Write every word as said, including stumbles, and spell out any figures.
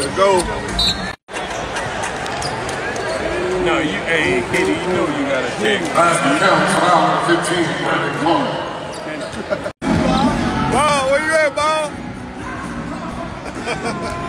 Let's go. No, you, hey, Kitty, you know you gotta take. Last count, round fifteen. Ball, where you at, Ball?